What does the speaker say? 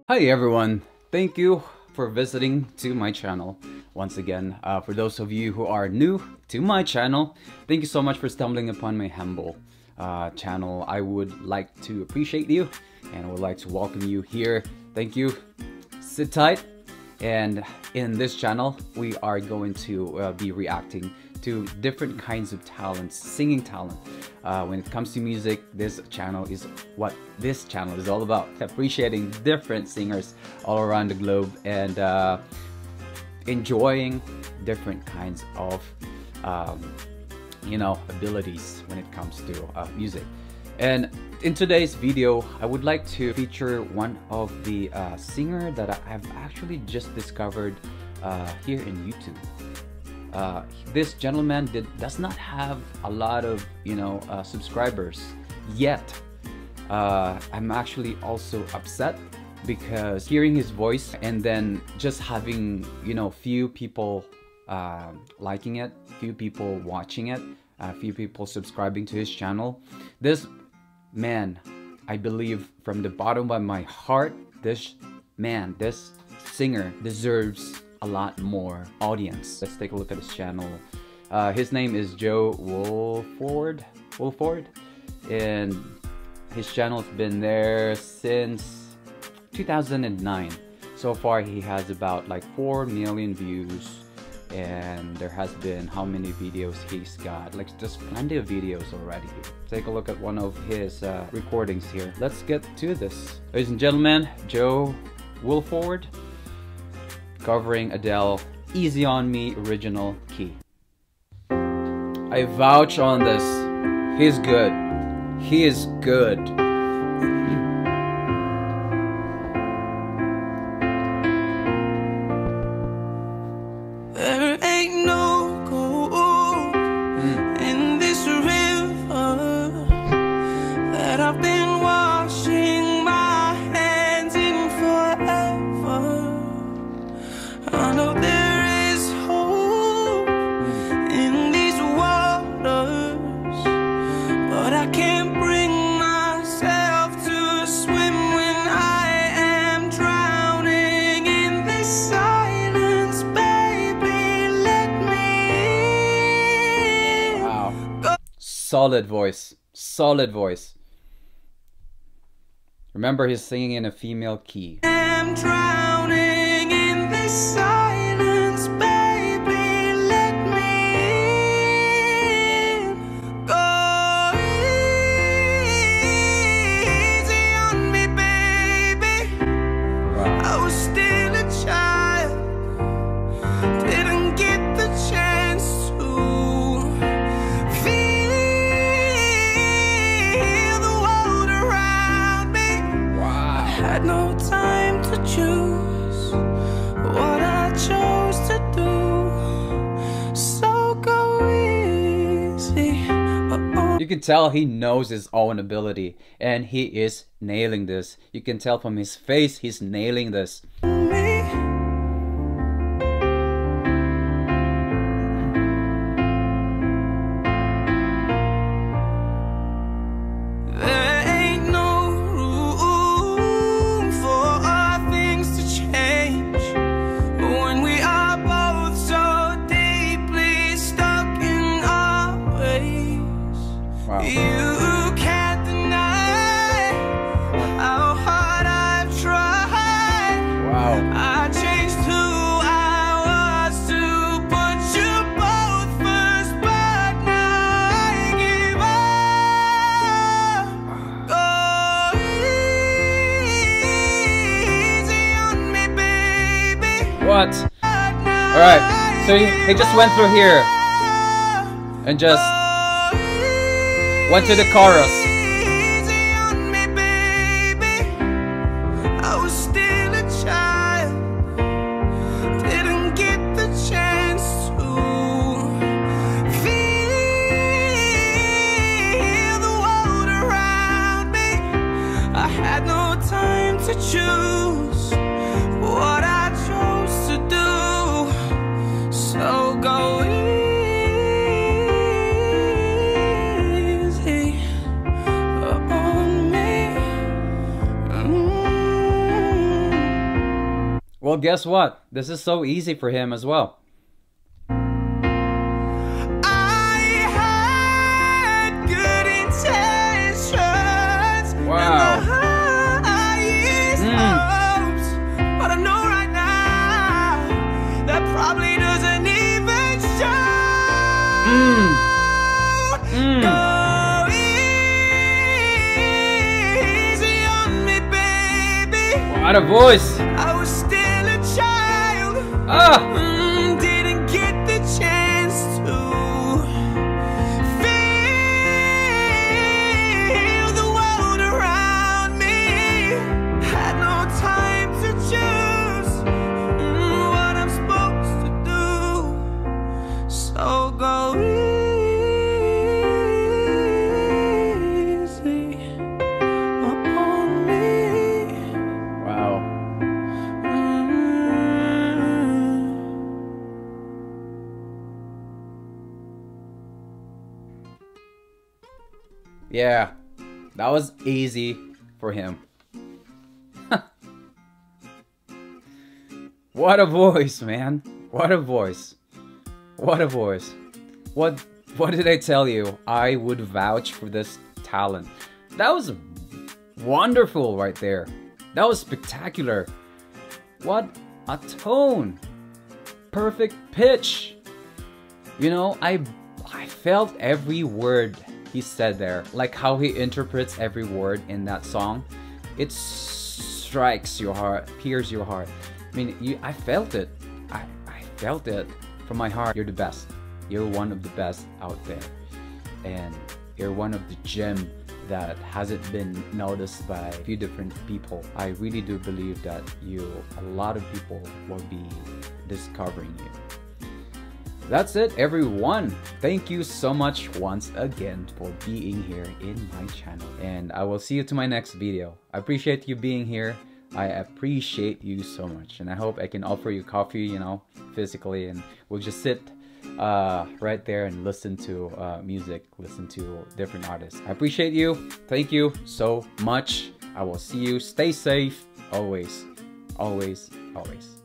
Hi everyone, thank you for visiting to my channel. Once again, for those of you who are new to my channel, thank you so much for stumbling upon my humble channel. I would like to appreciate you and I would like to welcome you here. Thank you. Sit tight. And in this channel, we are going to be reacting to different kinds of talents, singing talent. When it comes to music, this channel is what this channel is all about. Appreciating different singers all around the globe and enjoying different kinds of abilities when it comes to music. And in today's video, I would like to feature one of the singer that I've actually just discovered here in YouTube. This gentleman does not have a lot of subscribers yet. I'm actually also upset because hearing his voice and then just having few people liking it, few people watching it, few people subscribing to his channel. This man, I believe from the bottom of my heart, this singer deserves a lot more audience. Let's take a look at his channel. His name is Joe Woolford, and his channel's been there since 2009. So far he has about like 4 million views, and there has been how many videos he's got, like just plenty of videos already. Take a look at one of his recordings here. Let's get to this. Ladies and gentlemen, Joe Woolford covering Adele, Easy on Me original key. I vouch on this. He's good. He is good. There ain't no gold in this river that I've been washing my hands in forever. I know there is hope in these waters, but I can't bring myself to swim when I am drowning in this silence. Baby, let me go. Solid voice. Solid voice. Remember, he's singing in a female key. I'm drowning in this silence, baby, let me go easy on me, baby. Wow. I was still a child, didn't get the chance to feel the world around me. Wow. Had no time to choose what I chose to do, so go easy on You can tell he knows his own ability and he is nailing this. You can tell from his face he's nailing this. me. There ain't no room for things to change when we are both so deeply stuck in our ways. Wow. You can't deny how hard I've tried. Wow. I changed who I was to put you both first, but now I give up. Go easy on me, baby. What? Alright, so he just went through here and just went to the chorus. Easy on me, baby. I was still a child, didn't get the chance to feel the world around me. I had no time to choose what I chose to do, so go easy on me. Well, guess what? This is so easy for him as well. Wow. But I know right now that probably doesn't even show. Go easy on me, baby. What a voice. I was still a child. Didn't get the chance to feel the world around me. Had no time to choose what I'm supposed to do. So go easy on me. Wow. Yeah, that was easy for him. What a voice, man. What a voice. What a voice. What did I tell you? I would vouch for this talent. That was wonderful right there. That was spectacular. What a tone. Perfect pitch. You know, I felt every word he said there, like how he interprets every word in that song. It strikes your heart, pierces your heart. I mean, I felt it. I felt it from my heart. You're the best. You're one of the best out there, and you're one of the gem that hasn't been noticed by a few different people. I really do believe that a lot of people will be discovering you. That's it, everyone. Thank you so much once again for being here in my channel, and I will see you to my next video. I appreciate you being here. I appreciate you so much, and I hope I can offer you coffee, you know, physically, and we'll just sit right there and listen to music, listen to different artists. I appreciate you. Thank you so much. I will see you. Stay safe. Always, always, always.